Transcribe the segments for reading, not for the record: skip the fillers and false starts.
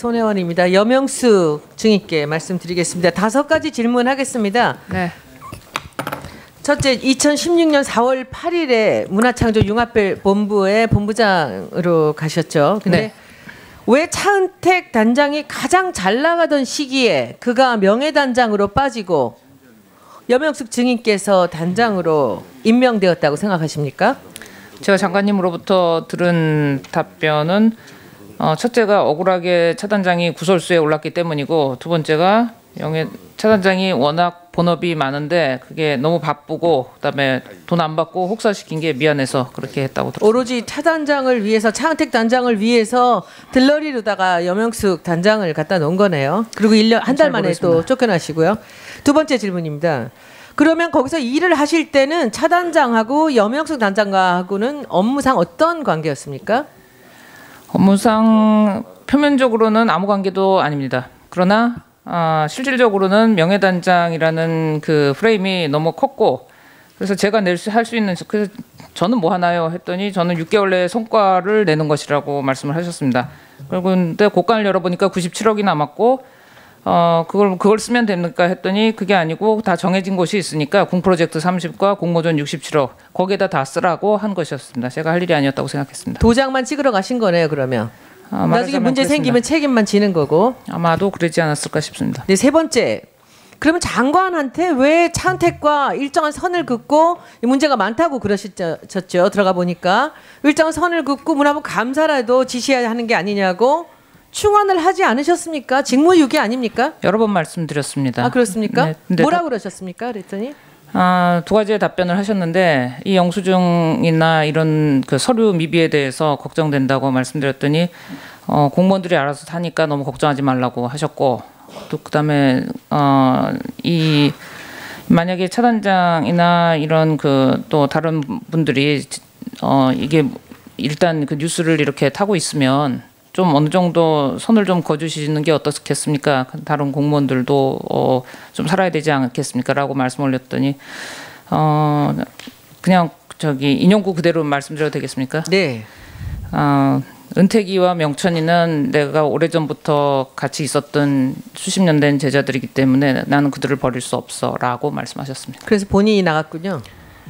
손혜원입니다. 염영숙 증인께 말씀드리겠습니다. 5가지 질문하겠습니다. 네. 첫째, 2016년 4월 8일에 문화창조융합본부의 본부장으로 가셨죠. 근데 네. 왜 차은택 단장이 가장 잘 나가던 시기에 그가 명예단장으로 빠지고 염영숙 증인께서 단장으로 임명되었다고 생각하십니까? 제가 장관님으로부터 들은 답변은 첫째가 억울하게 차 단장이 구설수에 올랐기 때문이고, 두 번째가 차 단장이 워낙 본업이 많은데 그게 너무 바쁘고 그다음에 돈 안 받고 혹사시킨 게 미안해서 그렇게 했다고 들었습니다. 오로지 차 단장을 위해서, 차은택 단장을 위해서 들러리로다가 염영숙 단장을 갖다 놓은 거네요. 그리고 1년 한 달 만에 또 쫓겨나시고요. 두 번째 질문입니다. 그러면 거기서 일을 하실 때는 차 단장하고 염영숙 단장과하고는 업무상 어떤 관계였습니까? 업무상 표면적으로는 아무 관계도 아닙니다. 그러나 실질적으로는 명예단장이라는 그 프레임이 너무 컸고, 그래서 제가 할 수 있는, 그래서 저는 뭐 하나요 했더니 저는 6개월 내에 성과를 내는 것이라고 말씀을 하셨습니다. 그런데 곡간을 열어보니까 97억이 남았고 그걸 쓰면 됩니까 했더니 그게 아니고 다 정해진 곳이 있으니까 공프로젝트 30과 공모전 67억 거기에다 다 쓰라고 한 것이었습니다. 제가 할 일이 아니었다고 생각했습니다. 도장만 찍으러 가신 거네요, 그러면. 나중에 문제 그렇습니다. 생기면 책임만 지는 거고. 아마도 그러지 않았을까 싶습니다. 네, 세 번째. 그러면 장관한테 왜 차은택과 일정한 선을 긋고, 이 문제가 많다고 그러셨죠. 들어가 보니까 일정한 선을 긋고 문화부 감사라도 지시해야 하는 게 아니냐고 충원을 하지 않으셨습니까? 직무유기 아닙니까? 여러 번 말씀드렸습니다. 그렇습니까? 네, 뭐라고 그러셨습니까? 그랬더니 두 가지의 답변을 하셨는데, 이 영수증이나 이런 그 서류 미비에 대해서 걱정된다고 말씀드렸더니 공무원들이 알아서 하니까 너무 걱정하지 말라고 하셨고, 또 그다음에 이 만약에 차 단장이나 이런 그 또 다른 분들이 이게 일단 그 뉴스를 이렇게 타고 있으면 좀 어느 정도 선을 좀 거주시는 게 어떻겠습니까? 다른 공무원들도 좀 살아야 되지 않겠습니까? 라고 말씀 올렸더니 그냥 인용구 그대로 말씀드려도 되겠습니까? 네. 은택이와 명천이는 내가 오래전부터 같이 있었던 수십 년 된 제자들이기 때문에 나는 그들을 버릴 수 없어 라고 말씀하셨습니다. 그래서 본인이 나갔군요.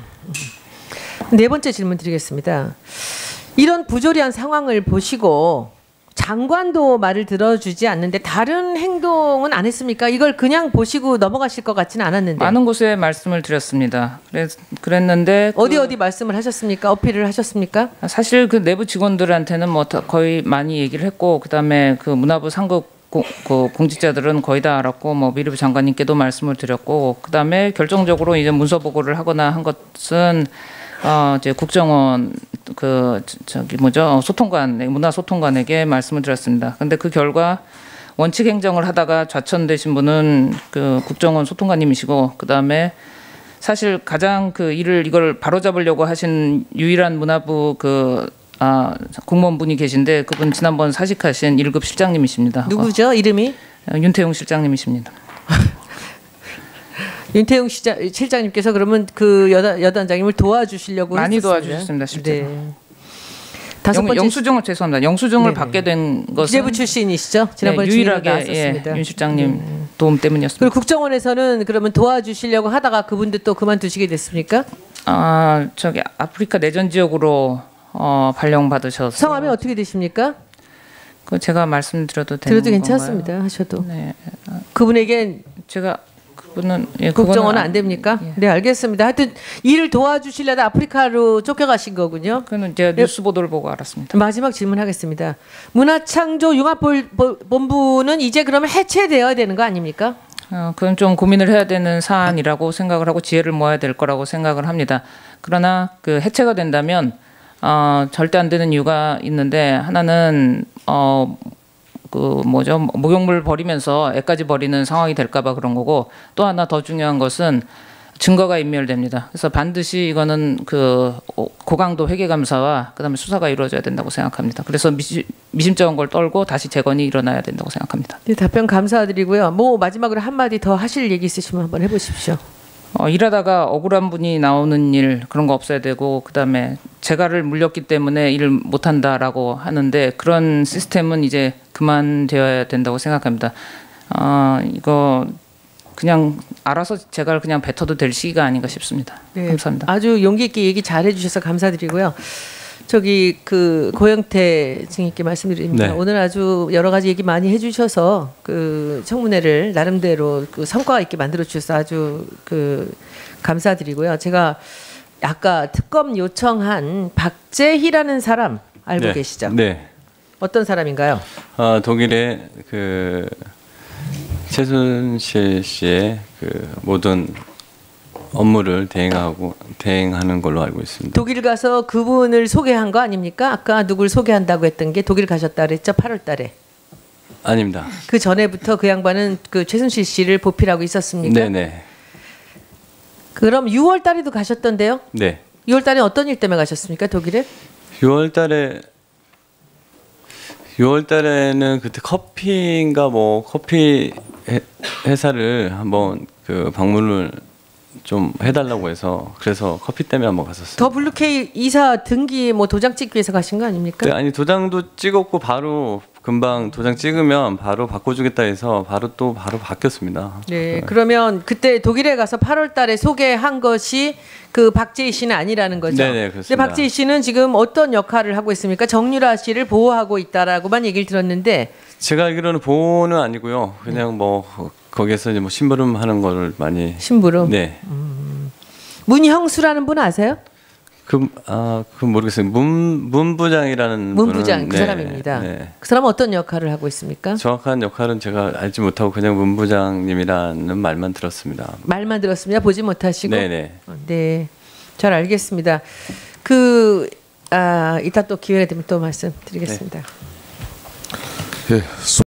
네 번째 질문 드리겠습니다. 이런 부조리한 상황을 보시고 장관도 말을 들어주지 않는데 다른 행동은 안 했습니까? 이걸 그냥 보시고 넘어가실 것 같지는 않았는데. 많은 곳에 말씀을 드렸습니다. 그랬는데 어디 말씀을 하셨습니까? 어필을 하셨습니까? 사실 그 내부 직원들한테는 뭐 거의 많이 얘기를 했고, 그다음에 그 문화부 상급 공직자들은 거의 다 알았고, 뭐 미르부 장관님께도 말씀을 드렸고, 그다음에 결정적으로 이제 문서 보고를 하거나 한 것은 이제 국정원 소통관, 문화소통관에게 말씀을 드렸습니다. 그런데 그 결과 원칙 행정을 하다가 좌천되신 분은 그 국정원 소통관님이시고, 그 다음에 사실 가장 이걸 바로잡으려고 하신 유일한 문화부 공무원분이 계신데, 그분 지난번 사직하신 1급 실장님이십니다. 누구죠? 이름이? 윤태용 실장님이십니다. 윤태용 실장님께서 그러면 그 여단장님을 도와주시려고 많이 했었습니다. 도와주셨습니다, 실제로. 네. 다섯 번째 영수증을 죄송합니다. 영수증을 네네. 받게 된 것은 기재부 출신이시죠? 지난번에 유일하게 나왔었습니다. 윤 실장님 도움 때문이었습니다. 그리고 국정원에서는 그러면 도와주시려고 하다가 그분도 또 그만두시게 됐습니까? 아프리카 내전 지역으로 발령받으셔서. 성함이 어떻게 되십니까? 그 제가 말씀드려도 되는 들어도 건가요? 괜찮습니다. 하셔도. 네. 그분에겐 제가 그분은 국정원은 안 됩니까? 예. 네, 알겠습니다. 하여튼 일을 도와주시려다 아프리카로 쫓겨가신 거군요. 그는 제가 뉴스 보도를 보고 알았습니다. 마지막 질문하겠습니다. 문화창조융합본부는 이제 그러면 해체되어야 되는 거 아닙니까? 그건 좀 고민을 해야 되는 사안이라고 생각을 하고 지혜를 모아야 될 거라고 생각을 합니다. 그러나 그 해체가 된다면 절대 안 되는 이유가 있는데, 하나는 목욕물 버리면서 애까지 버리는 상황이 될까봐 그런 거고, 또 하나 더 중요한 것은 증거가 인멸됩니다. 그래서 반드시 이거는 고강도 회계감사와 그다음에 수사가 이루어져야 된다고 생각합니다. 그래서 미심쩍은 걸 떨고 다시 재건이 일어나야 된다고 생각합니다. 네, 답변 감사드리고요. 뭐 마지막으로 한마디 더 하실 얘기 있으시면 한번 해보십시오. 일하다가 억울한 분이 나오는 일 그런 거 없어야 되고 그다음에 재가를 물렸기 때문에 일을 못한다라고 하는데 그런 시스템은 이제 그만되어야 된다고 생각합니다. 이거 그냥 알아서 재가를 그냥 뱉어도 될 시기가 아닌가 싶습니다. 네, 감사합니다. 아주 용기 있게 얘기 잘해 주셔서 감사드리고요. 저기 그 고영태 증인께 말씀드립니다. 네. 오늘 아주 여러 가지 얘기 많이 해주셔서 그 청문회를 나름대로 그 성과가 있게 만들어 주셔서 아주 그 감사드리고요. 제가 아까 특검 요청한 박재희라는 사람 알고 네. 계시죠? 네. 어떤 사람인가요? 독일의 그 최순실 씨의 그 모든 업무를 대행하는 걸로 알고 있습니다. 독일 가서 그분을 소개한 거 아닙니까? 아까 누굴 소개한다고 했던 게 독일 가셨다 그랬죠? 8월 달에. 아닙니다. 그 전에부터 그 양반은 그 최순실 씨를 보필하고 있었습니까? 네네. 그럼 6월 달에도 가셨던데요? 네. 6월 달에 어떤 일 때문에 가셨습니까? 독일에? 6월 달에는 그때 커피인가 뭐 커피 회사를 한번 그 방문을 좀 해달라고 해서 그래서 커피 때문에 한번 갔었어요. 더 블루케이 이사 등기 뭐 도장 찍기 위해서 가신 거 아닙니까? 네, 아니 도장도 찍었고 바로 금방 도장 찍으면 바로 바꿔주겠다 해서 바로 바뀌었습니다. 네, 그러면 그때 독일에 가서 8월 달에 소개한 것이 그 박재희 씨는 아니라는 거죠? 네네, 그렇습니다. 근데 박재희 씨는 지금 어떤 역할을 하고 있습니까? 정유라 씨를 보호하고 있다라고만 얘기를 들었는데 제가 알기로는 보호는 아니고요. 그냥 뭐 거기에서 이제 뭐 심부름 하는 거를 많이. 심부름? 네. 문형수라는 분 아세요? 그 모르겠어요. 문부장이라는 문부장 분은, 그 네, 사람입니다. 네. 그 사람은 어떤 역할을 하고 있습니까? 정확한 역할은 제가 알지 못하고 그냥 문부장님이라는 말만 들었습니다. 말만 들었습니다. 보지 못하시고. 네네. 네, 잘 알겠습니다. 이따 또 기회가 되면 또 말씀드리겠습니다. 네. 예,